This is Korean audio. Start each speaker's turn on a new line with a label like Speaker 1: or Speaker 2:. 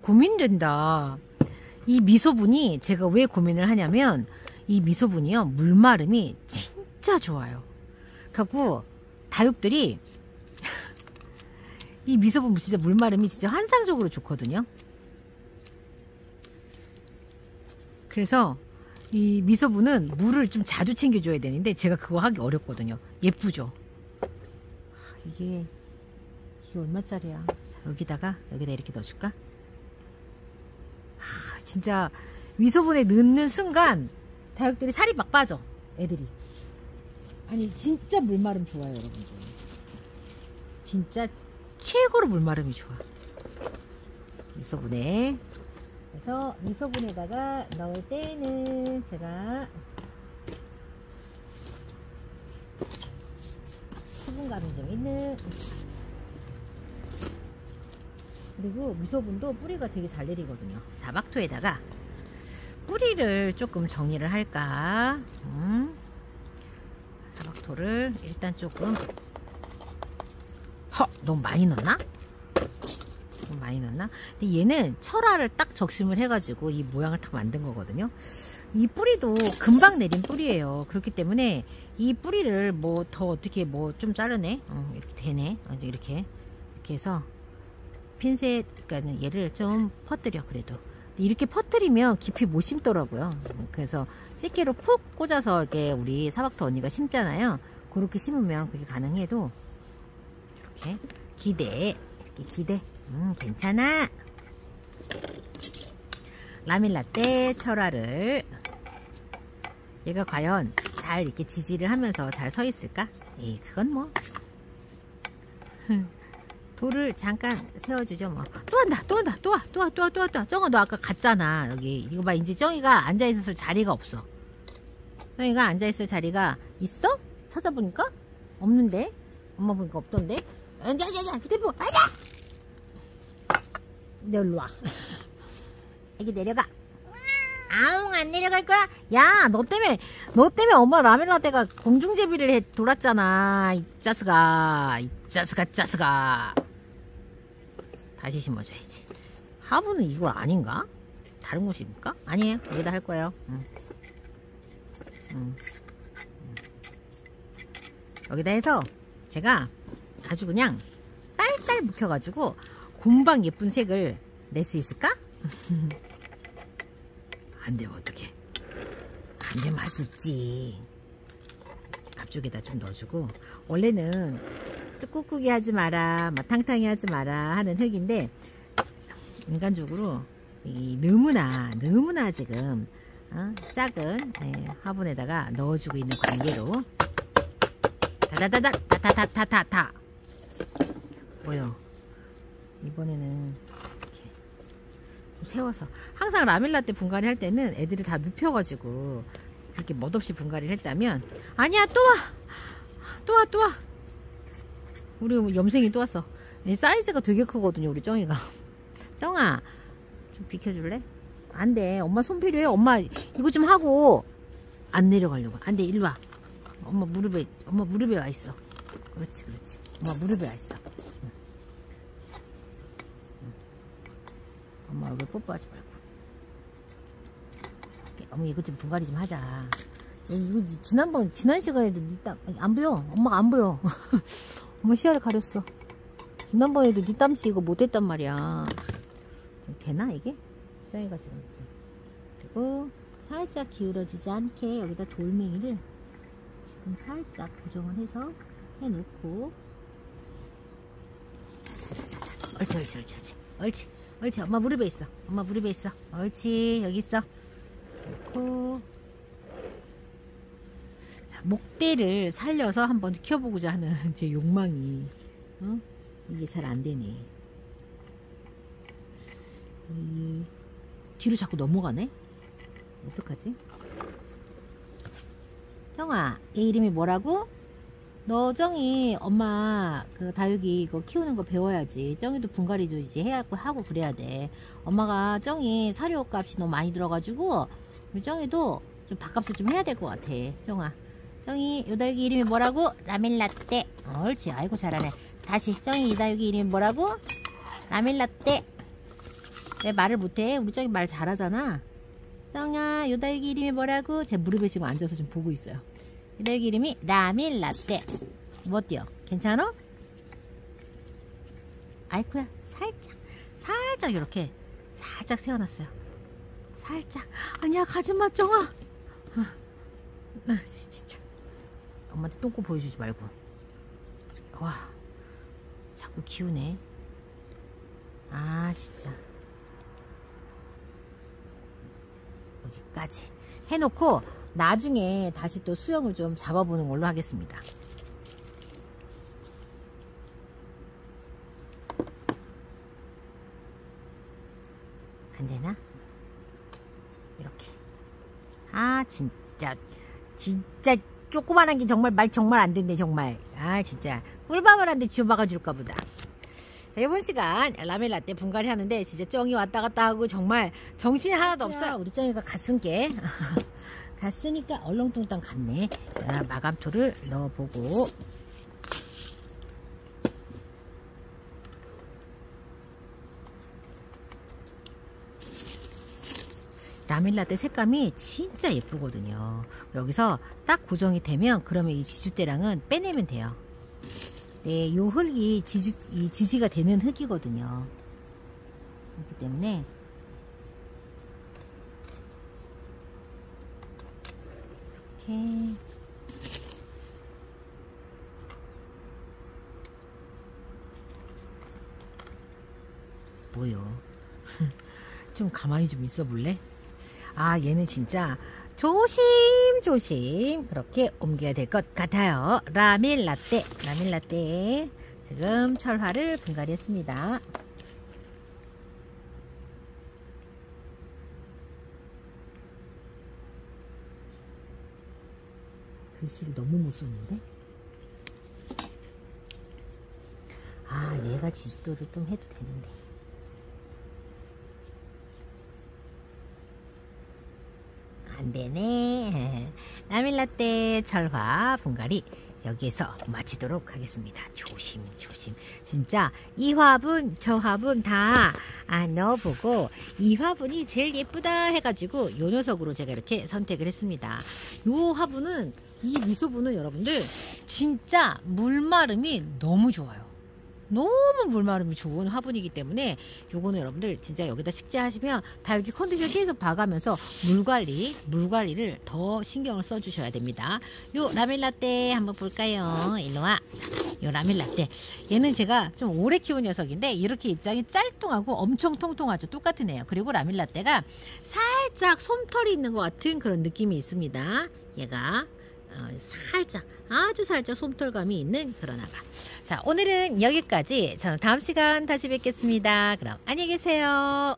Speaker 1: 고민된다. 이 미소분이 제가 왜 고민을 하냐면 이 미소분이요 물마름이 진짜 좋아요. 그래갖고 다육들이 이 미소분 진짜 물마름이 진짜 환상적으로 좋거든요. 그래서 이 미소분은 물을 좀 자주 챙겨줘야 되는데 제가 그거 하기 어렵거든요. 예쁘죠? 이게 얼마짜리야? 자, 여기다 이렇게 넣어줄까? 진짜 미소분에 넣는 순간 다육들이 살이 막 빠져. 애들이. 아니 진짜 물마름 좋아요 여러분들. 진짜 최고로 물마름이 좋아. 미소분에. 그래서 미소분에다가 넣을 때는 제가 수분감이 좀 있는, 그리고 미소분도 뿌리가 되게 잘 내리거든요. 사박토에다가 뿌리를 조금 정리를 할까. 사박토를 일단 조금 너무 많이 넣었나? 너무 많이 넣었나? 근데 얘는 철화를 딱 적심을 해가지고 이 모양을 딱 만든 거거든요. 이 뿌리도 금방 내린 뿌리예요. 그렇기 때문에 이 뿌리를 뭐 더 어떻게 뭐 좀 자르네. 이렇게 되네. 이렇게 해서 핀셋, 그러니까 얘를 좀 퍼뜨려. 그래도 이렇게 퍼뜨리면 깊이 못 심더라고요. 그래서 집게로 푹 꽂아서 이렇게 우리 사박토 언니가 심잖아요. 그렇게 심으면 그게 가능해도 이렇게 기대, 이렇게 기대. 괜찮아. 라밀라떼 철화를 얘가 과연 잘 이렇게 지지를 하면서 잘 서 있을까? 에이, 그건 뭐 돌을 잠깐 세워주죠 뭐. 또 한다, 또 온다, 또 와. 정아 너 아까 갔잖아. 여기 이거 봐. 이제 정이가 앉아있을 자리가 없어. 정이가 앉아있을 자리가 있어? 찾아보니까 없는데. 엄마 보니까 없던데. 야 휴대폰 아니야. 너 일로 와. 애기 내려가. 아웅 안 내려갈 거야? 야, 너 때문에 엄마 라밀라떼가 공중제비를 돌았잖아. 이 짜스가. 다시 심어줘야지. 화분은 이걸 아닌가? 다른 곳입니까? 아니에요. 여기다 할 거예요. 여기다 해서 제가 아주 그냥 딸딸 묵혀가지고 금방 예쁜 색을 낼 수 있을까? 안 되면 어떡해. 안 되면 할 수 있지. 앞쪽에다 좀 넣어주고. 원래는 뚝꾹꾹이 하지 마라, 막 탕탕이 하지 마라 하는 흙인데 인간적으로 너무나 지금 작은 화분에다가 넣어주고 있는 관계로 다다다다다다다다다 뭐요? 이번에는 이렇게 좀 세워서. 항상 라밀라떼 분갈이 할 때는 애들이 다 눕혀가지고 그렇게 멋없이 분갈이를 했다면, 아니야, 또 와. 우리 염생이 또 왔어. 사이즈가 되게 크거든요 우리 정이가. 정아 좀 비켜줄래? 안돼. 엄마 손 필요해. 엄마 이거 좀 하고 안 내려가려고. 안돼. 일로와. 엄마 무릎에 와 있어. 그렇지. 엄마 무릎에 와 있어. 엄마 얼굴 뽀뽀하지 말고. 어머 이거 좀 분갈이 좀 하자. 이거 지난 시간에도 니 땀 안 보여. 엄마가 안 보여. 엄마 시야를 가렸어. 지난번에도 니 땀씨 이거 못했단 말이야. 좀 되나 이게? 정이가 지금. 그리고 살짝 기울어지지 않게 여기다 돌멩이를 지금 살짝 고정을 해서 해놓고. 자자자자. 옳지. 엄마 무릎에 있어. 옳지. 여기 있어. 놓고. 자, 목대를 살려서 한번 키워보고자 하는 제 욕망이, 이게 잘 안되네. 뒤로 자꾸 넘어가네? 어떡하지? 정아, 얘 이름이 뭐라고? 너 정이 엄마 그 다육이 이거 키우는 거 배워야지. 정이도 분갈이도 이제 해야 하고 그래야 돼. 엄마가 정이 사료 값이 너무 많이 들어가지고 우리 정이도 좀 밥값을 좀 해야 될 것 같아. 정아, 정이 요 다육이 이름이 뭐라고? 라밀라떼. 옳지. 아이고 잘하네. 다시 정이 이 다육이 이름이 뭐라고? 라밀라떼. 왜 말을 못해? 우리 쩡이 말 잘하잖아. 쩡아, 요다육이 이름이 뭐라고? 제 무릎에 지금 앉아서 좀 보고 있어요. 요다육이 이름이 라밀라떼. 뭐 어때요? 괜찮아? 아이쿠야, 살짝 이렇게 살짝 세워놨어요. 살짝. 아니야, 가지마, 쩡아. 진짜. 엄마한테 똥꼬 보여주지 말고. 와, 자꾸 기우네. 아, 진짜. 여기까지 해놓고 나중에 다시 또 수영을 좀 잡아보는 걸로 하겠습니다. 안 되나? 이렇게. 아, 진짜 조그만한 게 정말 말 정말 안 된대, 정말. 아, 진짜 꿀밤을 한대 쥐어박아 줄까 보다. 자, 이번 시간 라멜라떼 분갈이 하는데 진짜 쩡이 왔다 갔다 하고 정말 정신이 하나도 없어요. 우리 쩡이가 갔은 게 갔으니까 얼렁뚱땅 갔네. 자, 마감토를 넣어보고. 라멜라떼 색감이 진짜 예쁘거든요. 여기서 딱 고정이 되면 그러면 이 지주대랑은 빼내면 돼요. 네, 요 흙이 지지가 되는 흙이거든요. 그렇기 때문에 이렇게 뭐요? 좀 가만히 좀 있어 볼래? 아, 얘는 진짜 조심조심 그렇게 옮겨야 될 것 같아요. 라멜라떼 지금 철화를 분갈이 했습니다. 글씨를 너무 못 썼는데. 아, 얘가 지지도를 좀 해도 되는데. 안되네. 라멜라떼 철화 분갈이 여기에서 마치도록 하겠습니다. 조심조심. 진짜 이 화분 저 화분 다 넣어보고 이 화분이 제일 예쁘다 해가지고 요 녀석으로 제가 이렇게 선택을 했습니다. 요 화분은, 이 미소분은 여러분들 진짜 물마름이 너무 좋아요. 너무 물마름이 좋은 화분이기 때문에 요거는 여러분들 진짜 여기다 식재하시면 다 여기 컨디션 계속 봐가면서 물관리를 더 신경을 써주셔야 됩니다. 요 라멜라떼 한번 볼까요? 일로와. 요 라멜라떼, 얘는 제가 좀 오래 키운 녀석인데 이렇게 입장이 짤뚱하고 엄청 통통하죠. 똑같은 애요. 그리고 라멜라떼가 살짝 솜털이 있는 것 같은 그런 느낌이 있습니다. 얘가 살짝, 아주 살짝 솜털감이 있는 그런 아가. 자, 오늘은 여기까지. 저는 다음 시간 다시 뵙겠습니다. 그럼 안녕히 계세요.